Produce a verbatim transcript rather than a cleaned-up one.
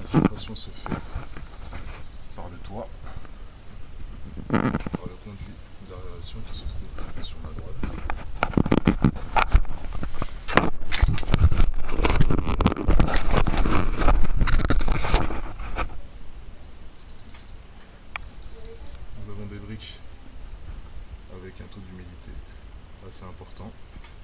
filtration se fait par le toit, par le conduit d'aération qui se trouve sur ma droite. Nous avons des briques avec un taux d'humidité assez important.